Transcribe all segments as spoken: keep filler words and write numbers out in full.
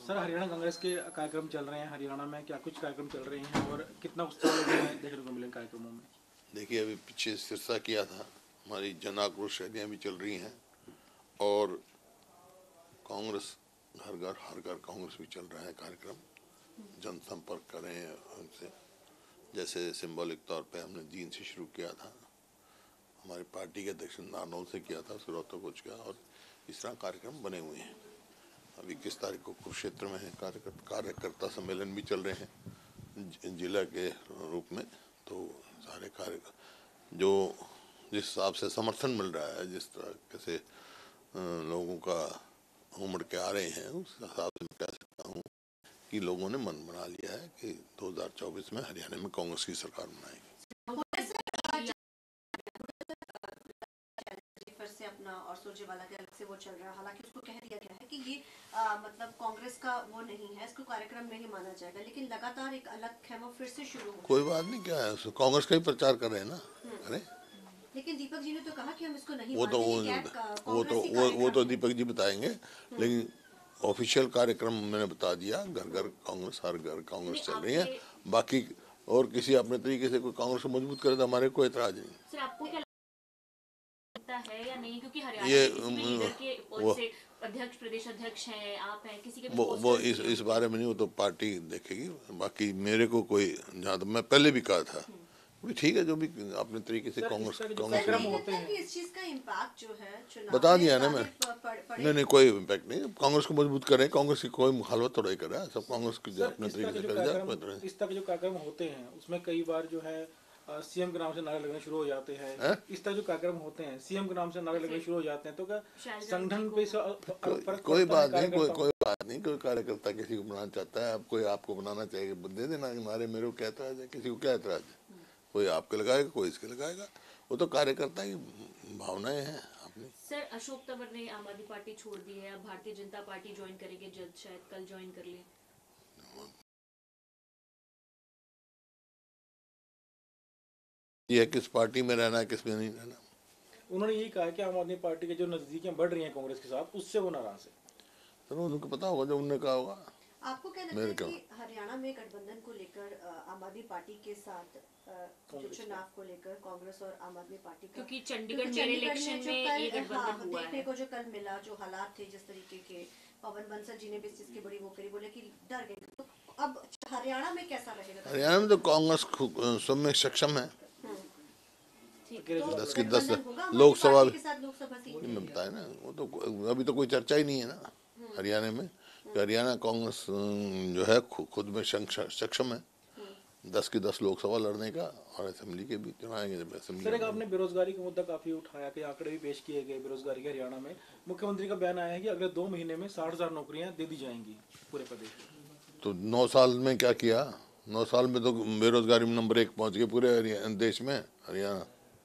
Sir, Haryana Congress के कार्यक्रम चल रहे हैं। हरियाणा में क्या कुछ कार्यक्रम चल रहे हैं और कितना उत्साह लोगों में देखने को मिले कार्यक्रमों में? देखिए, अभी पीछे सिरसा किया था, हमारी जन आक्रोश रैलियाँ भी चल रही हैं और कांग्रेस घर घर हर घर कांग्रेस भी चल रहा है कार्यक्रम। जनसंपर्क करें उनसे, जैसे सिंबॉलिक तौर पे हमने जींद से शुरू किया था, हमारी पार्टी के अध्यक्ष नारनौल से किया था, सुरौतो कुछ किया, और इस तरह कार्यक्रम बने हुए हैं। अभी किस तारीख को कुरुक्षेत्र में है कार्यकर्ता सम्मेलन भी चल रहे हैं जिला के रूप में। तो सारे कार्य जो जिस हिसाब से समर्थन मिल रहा है, जिस तरह से लोगों का उमड़ के आ रहे हैं, उस हिसाब से मैं कह सकता हूँ कि लोगों ने मन बना लिया है कि दो हज़ार चौबीस में हरियाणा में कांग्रेस की सरकार बनाएगी। से अपना और सुरजेवाला के अलग से वो चल रहा है, हालांकि उसको कह दिया गया है कि ये आ, मतलब कांग्रेस का वो नहीं है, इसको कार्यक्रम नहीं माना जाएगा, लेकिन लगातार एक अलग खेमा फिर से शुरू हो। कोई बात नहीं, क्या है, कांग्रेस का ही प्रचार कर रहे हैं ना। अरे लेकिन दीपक जी ने तो कहा कि हम इसको नहीं वो तो वो, वो तो वो, वो तो दीपक जी बताएंगे, लेकिन ऑफिशियल कार्यक्रम मैंने बता दिया। घर घर कांग्रेस, हर घर कांग्रेस चल रही है। बाकी और किसी अपने तरीके से कोई कांग्रेस को मजबूत करे तो हमारे कोई एतराज नहीं। सर, आपको क्या लगता है या नहीं, क्योंकि हरियाणा ये में लीडर के पद से अध्यक्ष, प्रदेश अध्यक्ष हैं, आप हैं, किसी के वो वो इस इस बारे में नहीं, वो तो पार्टी देखेगी। बाकी मेरे को कोई, जहाँ तक मैं पहले भी कहा था, ठीक है, जो भी अपने तरीके से कांग्रेस कांग्रेस होते हैं, इस चीज का इम्पैक्ट जो है चुनाव बता दिया ना मैं। नहीं नहीं, कोई इम्पैक्ट नहीं। कांग्रेस को मजबूत करें, कांग्रेस की कोई मुखालफत थोड़ा ही कर रहा है, सब कांग्रेस की अपने तरीके से कर जाए। इस तरह के जो कार्यक्रम होते हैं उसमें कई बार जो है सीएम के नाम से नारे लगने शुरू हो जाते हैं। इस तरह जो कार्यक्रम होते हैं सीएम के नाम से नारे लगने शुरू हो जाते हैं, तो क्या संगठन पे को, कोई बात नहीं, कोई कोई बात नहीं। कोई कार्यकर्ता किसी को बनाना चाहता है, अब कोई आपको बनाना चाहिए, दे देना नारे, मेरे को क्या एतराज है, किसी को क्या एतराज है। कोई आपके लगाएगा, कोई इसके लगाएगा, वो तो कार्यकर्ता की भावनाएं हैं अपनी। सर, अशोक तंवर ने आम आदमी पार्टी छोड़ दी है, अब भारतीय जनता पार्टी ज्वाइन करेंगे, जल्द शायद कल ज्वाइन कर ले। ये किस पार्टी में रहना है, किस में नहीं रहना। उन्होंने यही कहा कि आम आदमी पार्टी के जो नजदीकियां बढ़ रही हैं कांग्रेस के साथ, उससे वो नाराज है। तो उनको पता होगा जो उन्होंने कहा होगा। आपको क्या लगता है कि हरियाणा में गठबंधन को लेकर आम आदमी पार्टी के साथ जो चुनाव को लेकर कांग्रेस और आम आदमी पार्टी, क्योंकि चंडीगढ़ में इलेक्शन में ये गठबंधन हुआ देखने को जो कल मिला, जो हालात थे, जिस तरीके के, पवन बंसल जी ने भी इस चीज की बड़ी वो करी, बोले कि डर गए। तो अब हरियाणा में कैसा रहेगा? हरियाणा में तो कांग्रेस सब में सक्षम है। दस की दस लोकसभा में बताया ना, वो तो अभी तो कोई चर्चा ही नहीं है ना हरियाणा में। हरियाणा कांग्रेस जो है खुद में सक्षम है दस की दस लोकसभा लड़ने का, और असेंबली के भी चुनाएंगे जब असेंबली। सर, आपने बेरोजगारी का मुद्दा काफी उठाया कि आंकड़े भी पेश किए गए बेरोजगारी के। हरियाणा में मुख्यमंत्री का बयान आया है कि अगले दो महीने में साठ हजार नौकरियां दे दी जाएंगी पूरे प्रदेश में। तो नौ साल में क्या किया? नौ साल में तो बेरोजगारी में नंबर एक पहुंच गए पूरे देश में हरियाणा।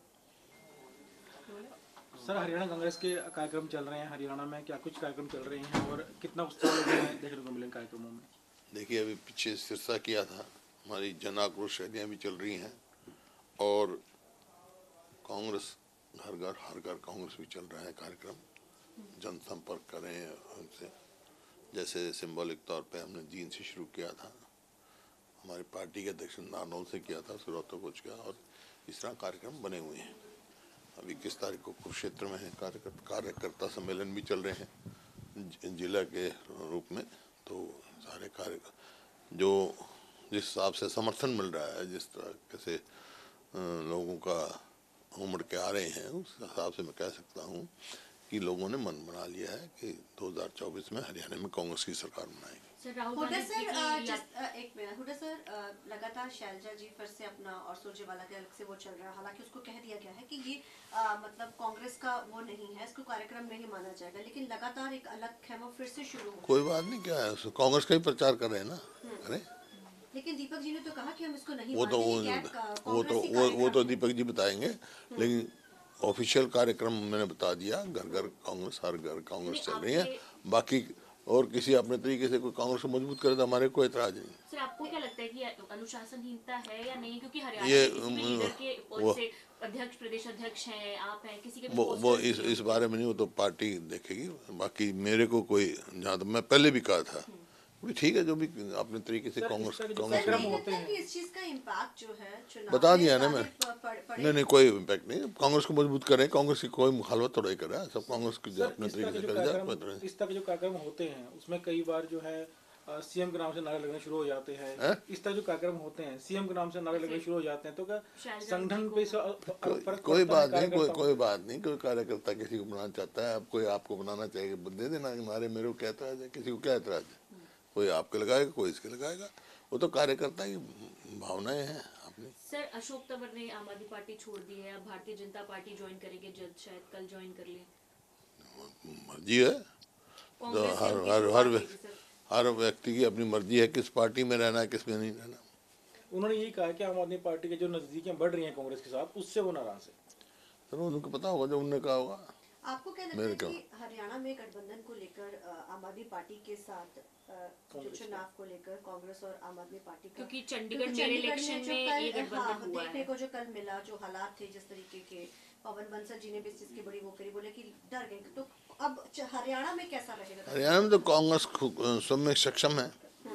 सर, हरियाणा कांग्रेस के कार्यक्रम चल रहे हैं। हरियाणा में क्या कुछ कार्यक्रम चल रहे हैं और कितना उत्साह लोगों में देखने को मिले कार्यक्रमों में? देखिए, अभी पीछे सिरसा किया था, हमारी जन आक्रोश रैलियाँ भी चल रही हैं और कांग्रेस घर घर हर घर कांग्रेस भी चल रहा है कार्यक्रम। जनसंपर्क करें उनसे, जैसे सिंबॉलिक तौर पे हमने जींद से शुरू किया था, हमारी पार्टी के अध्यक्ष नारनौल से किया था, सुरौतो कुछ किया, और इस तरह कार्यक्रम बने हुए हैं। अभी किस तारीख को कुरुक्षेत्र में है कार्यकर्ता सम्मेलन भी चल रहे हैं जिला के रूप में। तो सारे कार्य जो जिस हिसाब से समर्थन मिल रहा है, जिस तरह से लोगों का उमड़ के आ रहे हैं, उस हिसाब से मैं कह सकता हूँ कि लोगों ने मन बना लिया है कि दो हज़ार चौबीस में हरियाणा में कांग्रेस की सरकार बनाएगी। हुड्डा सर, एक मिनट, हुड्डा सर, लगातार शैलजा जी फिर से अपना और सुरजेवाला के अलग से वो चल रहा है, हालांकि उसको कह दिया गया है कि ये आ, मतलब कांग्रेस का वो नहीं है, इसको कार्यक्रम नहीं माना जाएगा, लेकिन लगातार एक अलग खेमा फिर से शुरू हो। कोई बात नहीं, क्या है, कांग्रेस का ही प्रचार कर रहे हैं ना। अरे लेकिन दीपक जी ने तो कहा कि हम इसको नहीं वो तो वो, वो तो वो, वो तो दीपक जी बताएंगे, लेकिन ऑफिशियल कार्यक्रम मैंने बता दिया। घर घर कांग्रेस, हर घर कांग्रेस चल रही है। बाकी और किसी अपने तरीके से कोई कांग्रेस को मजबूत करे तो हमारे कोई एतराज नहीं। सर, आपको क्या लगता है कि अनुशासनहीनता है या नहीं, क्योंकि हरियाणा में लीडर के पद से अध्यक्ष, प्रदेश अध्यक्ष हैं, आप हैं, किसी के वो वो इस इस बारे में नहीं, वो तो पार्टी देखेगी। बाकी मेरे को कोई, जहाँ तक मैं पहले भी कहा था, भी ठीक है, जो भी अपने तरीके से सर, कांग्रेस इस तरह के जो कांग्रेस कार्यक्रम में- होते हैं, कि इस चीज का इम्पैक्ट जो है चुनाव बता में दिया ना ज्यादा मैं। प- पड़- पड़ेगा। नहीं नहीं, कोई इम्पैक्ट नहीं, कांग्रेस को मजबूत करें, कांग्रेस की कोई मुखालफत थोड़ा ही कर रहा है, सब कांग्रेस की सर अपने इस तरह तरीके के से जो कर जाए। कोई कार्यक्रम तरह- इस तरह के जो कार्यक्रम होते हैं उसमें कई बार जो है सीएम के नाम से नारे लगने शुरू हो जाते हैं। हैं? इस तरह जो कार्यक्रम होते हैं सीएम के नाम से नारे लगने शुरू हो जाते हैं, तो क्या शायद संगठन पे इस कोई, फर्क कोई पड़ता है बात नहीं, कोई कार्यकर्ताओं कोई बात नहीं, कोई कार्यकर्ता किसी को बनाना चाहता है, अब कोई आपको बनाना चाहिए, दे देना नारे, मेरे को क्या एतराज है, किसी को क्या एतराज है, कोई आपके लगाएगा, कोई इसके लगाएगा, वो तो कार्यकर्ता की भावनाएं हैं अपनी। सर अशोक तंवर ने आम आदमी पार्टी छोड़ दी है, अब भारतीय जनता पार्टी ज्वाइन करेंगे जल्द, शायद कल ज्वाइन कर ले। मर्जी है, तो कांग्रेस से हर उनकी हर शुरुआत हर हुई थी, सर। हर व्यक्ति की अपनी मर्जी है किस पार्टी में रहना है, किस में नहीं रहना। उन्होंने यही कहा कि आम आदमी पार्टी के जो नजदीकियां बढ़ रही हैं कांग्रेस के साथ, उससे वो नाराज है। चलो उनको पता होगा, जो उन्होंने कहा होगा। आपको क्या लगता मेरे है क्या? कि हरियाणा में गठबंधन को लेकर अ, आम आदमी पार्टी के साथ अ, जो चुनाव को लेकर कांग्रेस और आम आदमी पार्टी का, क्योंकि चंडीगढ़ क्योंकि मेयर चंडीगढ़ इलेक्शन जो में कल- ये गठबंधन हाँ, हुआ देखने है। को जो कल मिला, जो हालात थे जिस तरीके के, पवन बंसल जी ने भी इस चीज की बड़ी वो करी, बोले कि डर गए। तो अब च- हरियाणा में कैसा रहेगा? हरियाणा में तो कांग्रेस खु- सब में सक्षम है,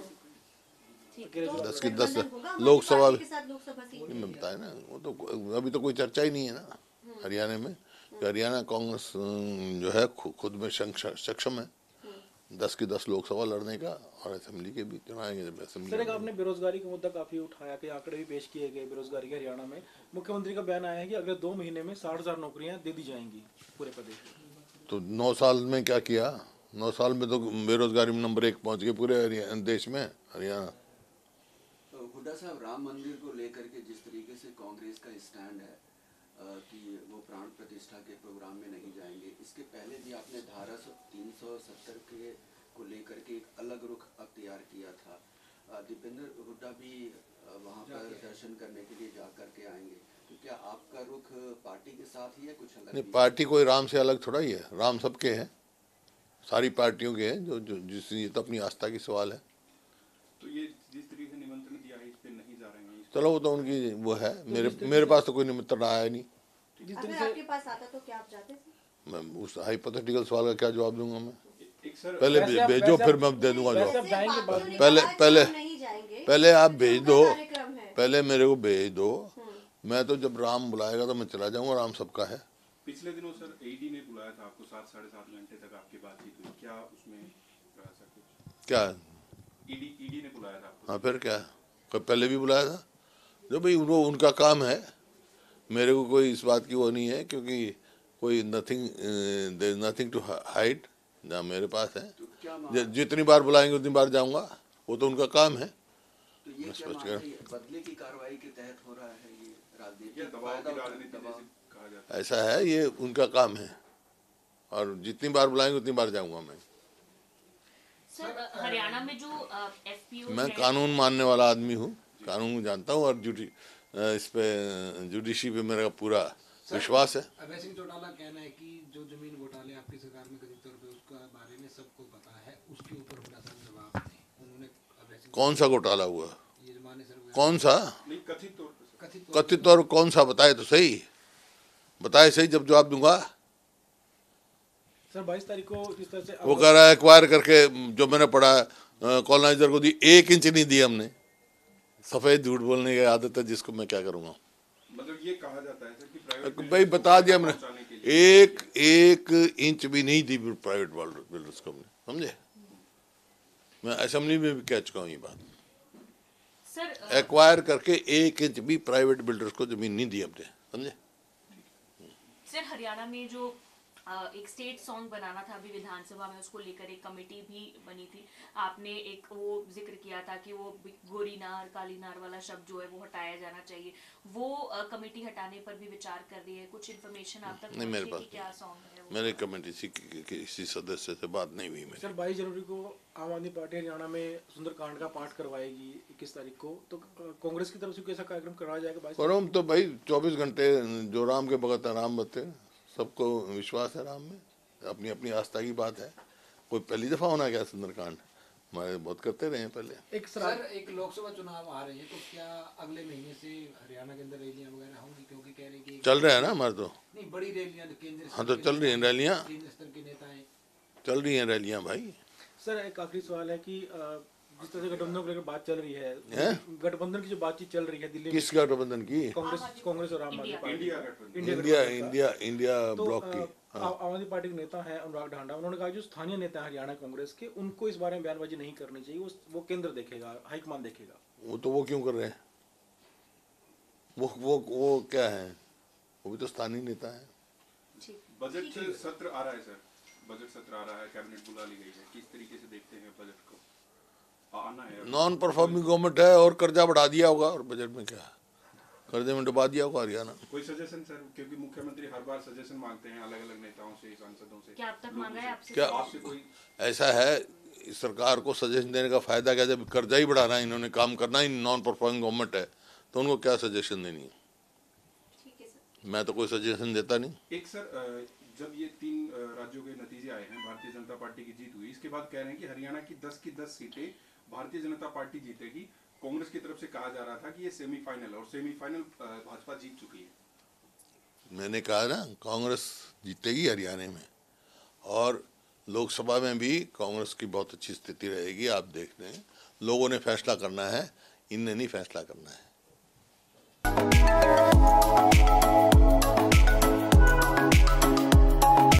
अकेले तो चुनाव दस की लड़ेंगे। दस गठबंधन होगा आम आदमी लोकसभा पार्टी में- के साथ लोकसभा सीट? नहीं, मैं बताया ना, वो तो अभी तो कोई चर्चा ही नहीं है ना हरियाणा में, कि हरियाणा कांग्रेस अम, जो है खु- खुद में संक्ष- सक्षम है दस की दस लोकसभा लड़ने का, और असेंबली के भी चुनाव आएंगे जब असेंबली सर एक में। आपने बेरोजगारी का मुद्दा काफी उठाया कि आंकड़े भी पेश किए गए बेरोजगारी के हरियाणा में। मुख्यमंत्री का बयान आया है कि अगले दो महीने में साठ हजार नौकरियां दे दी जाएंगी पूरे प्रदेश में। तो नौ साल में क्या किया, नौ साल में तो बेरोजगारी में नंबर एक पहुंच गए पूरे हरियाणा देश में हरियाणा। तो हुड्डा साहब, राम मंदिर को लेकर के जिस तरीके से कांग्रेस का स्टैंड है अ, कि वो प्राण प्रतिष्ठा के प्रोग्राम में नहीं जाएंगे, इसके पहले भी आपने धारा तीन सौ सत्तर के को लेकर के एक अलग रुख अख्तियार किया था। अ, दीपेंद्र हुड्डा भी अ, वहाँ पर दर्शन करने के लिए जा कर के आएंगे, तो क्या आपका रुख पार्टी के साथ ही है, कुछ अलग नहीं, भी है? पार्टी कोई राम से अलग थोड़ा ही है, राम सबके हैं, सारी पार्टियों के हैं, जो जो जिस ये तो अपनी आस्था की सवाल है। तो ये जिस तरीके से निमंत्रण दिया है इस पे नहीं जा रहे हैं इस- चलो वो तो उनकी वो है, मेरे मेरे पास तो कोई निमंत्रण आया नहीं। जिस अगर दिन आपके से पास आता तो क्या आप जाते थे? मैं उस हाइपोथेटिकल सवाल का क्या जवाब दूंगा मैं, एक सर पहले वैसे आप- भेजो वैसे फिर आप- मैं दे दूंगा वैसे जवाब। आप जाएंगे बाद में। पहले- आज पहले- हम नहीं जाएंगे, पहले आप क्योंकि भेज उनका दो, कार्यक्रम है। पहले मेरे को भेज दो, मैं तो जब राम बुलाएगा तो मैं चला जाऊंगा, राम सबका है। पिछले दिनों सर ईडी ने बुलाया था आपको, सात साढ़े सात घंटे तक आपकी बातचीत हुई, क्या उसमें रहा सर कुछ? क्या, ईडी ईडी ने बुलाया था आपको? हाँ फिर क्या, कोई पहले भी बुलाया था, जो भाई वो उनका काम है, मेरे को कोई इस बात की वो नहीं है, क्योंकि कोई nothing there is nothing to hide, जहाँ मेरे पास है, तो क्या मान- जि- जितनी बार बुलाएंगे उतनी बार जाऊंगा, वो तो उनका काम है। तो ये मैं क्या स्पष्ट मान कर- रहे हैं, बदले की कार्रवाई के तहत हो रहा है ये या राजनीतिक दबाव फायदा की उठा- राजनीति दबाव? जैसे कहा जाता है? ऐसा है, ये उनका काम है, और जितनी बार बुलाएंगे उतनी बार जाऊंगा मैं। सर अ, हरियाणा में जो एफपीओ मैं कानून मानने वाला आदमी हूँ, कानून को जानता हूँ, और जुडी इस पे जुडिशरी पे मेरा पूरा विश्वास है। अभय सिंह चौटाला कहना है कि जो जमीन घोटाले आपकी सरकार में कथित तौर पे उसका बारे में सबको पता है, उसके ऊपर हुड्डा साहब जवाब दें। उन्होंने अभय सिंह कौन सा घोटाला हुआ, ये जो माने सर कौन सा नहीं, कथित तौर पर सर। कथित तौर कथित तौर पर कौन सा, बताए तो सही, बताए सही, जब जवाब दूंगा। सर बाईस तारीख को जिस तरह से वो कह रहा है एक्वायर करके, जो मैंने पढ़ा कॉलोनाइजर को दी, एक इंच नहीं दी हमने, सफेद झूठ बोलने की आदत है जिसको मैं क्या करूंगा। मतलब ये कहा जाता है सर कि प्राइवेट भाई बता दिया मैंने, पहुंचाने के लिए एक एक इंच भी नहीं दी प्राइवेट बिल्डर्स को, हमने, समझे, मैं असेंबली में भी कह चुका हूँ ये बात, सर अ, एक्वायर करके एक इंच भी प्राइवेट बिल्डर्स को जमीन नहीं दी हमने, समझे। सर हरियाणा में जो अ, एक स्टेट सॉन्ग बनाना था अभी विधानसभा में, उसको लेकर एक कमेटी भी बनी थी। आपने एक वो जिक्र किया था कि वो गोरी नार काली नार वाला शब्द जो है वो हटाया जाना चाहिए, वो अ, कमेटी हटाने पर भी विचार कर रही है। कुछ इन्फॉर्मेशन आप तक नहीं, मेरे पहुंची पास कि क्या सॉन्ग है वो? मेरे कमेटी से कि- किसी सदस्य से बात नहीं हुई मेरी। सर बाईस जनवरी को आम आदमी पार्टी हरियाणा में सुंदरकांड का पाठ करवाएगी इक्कीस तारीख को, तो अ, कांग्रेस की तरफ से कैसा कार्यक्रम करवाया जाएगा बाईस? और हम तो भाई चौबीस घंटे जो राम के भगत हैं राम बते, सबको विश्वास है राम में, अपनी अपनी आस्था की बात है, कोई पहली दफा होना क्या सुंदरकांड, हमारे बहुत करते रहे हैं पहले। एक सर सर एक लोकसभा चुनाव आ रहे हैं, तो क्या अगले महीने से हरियाणा के अंदर रैलियां वगैरह होंगी? क्योंकि कह रहे हैं कि चल रहा है ना हमारे तो, नहीं, बड़ी रैलियां केंद्र हाँ तो चल रही हैं रैलियाँ, केंद्र स्तर के नेता हैं। चल रही हैं रैलियाँ भाई। सर एक आखिरी सवाल है कि अ, जिस तरह से गठबंधन को लेकर बात चल रही है, हैं? गठबंधन की जो बातचीत चल रही है दिल्ली में, किस गठबंधन की? कांग्रेस कांग्रेस और आम आदमी इंडिया। पार्टी इंडिया का। गठबंधन। इंडिया इंडिया गठबंधन का। इंडिया इंडिया तो ब्लॉक अ, की। आ- आम आदमी पार्टी के नेता हैं अनुराग ढांडा, उन्होंने कहा जो स्थानीय नेता हैं हरियाणा कांग्रेस के, उनको इस बारे में बयानबाजी नहीं करनी चाहिए, वो वो केंद्र देखेगा, हाईकमान देखेगा। वो तो वो क्यों कर रहे हैं? वो वो वो क्या है? वो भी तो स्थानीय नेता है। बजट सत्र आ रहा है सर, बजट सत्र आ रहा है, कैबिनेट बुला ली गई है, किस तरीके से देखते हैं बजट को? आना है। नॉन परफॉर्मिंग गवर्नमेंट है और कर्जा बढ़ा दिया होगा, और बजट में क्या है? कर्जे में डुबा दिया होगा हरियाणा। कोई सजेशन सर, क्योंकि मुख्यमंत्री हर बार सजेशन मांगते हैं अलग अलग नेताओं से, सांसदों से। क्या अब तक मांगा है आपसे? क्या आपसे कोई ऐसा है, इस सरकार को सजेशन देने का फायदा क्या? जब कर्जा ही बढ़ाना है इन्होंने, काम करना ही नॉन परफॉर्मिंग गवर्नमेंट है, तो उनको क्या सजेशन देनी है? ठीक है सर। मैं तो कोई सजेशन देता नहीं। एक सर अ, जब ये तीन अ, राज्यों के नतीजे आए हैं, भारतीय जनता पार्टी की जीत हुई, इसके बाद कह रहे हैं कि हरियाणा की दस की दस सीटें भारतीय जनता पार्टी जीतेगी। कांग्रेस की तरफ से कहा जा रहा था कि ये सेमीफाइनल, और सेमीफाइनल भाजपा जीत चुकी है। मैंने कहा ना, कांग्रेस जीतेगी हरियाणा में, और लोकसभा में भी कांग्रेस की बहुत अच्छी स्थिति रहेगी। आप देख रहे हैं, लोगों ने फैसला करना है, इनने नहीं फैसला करना है।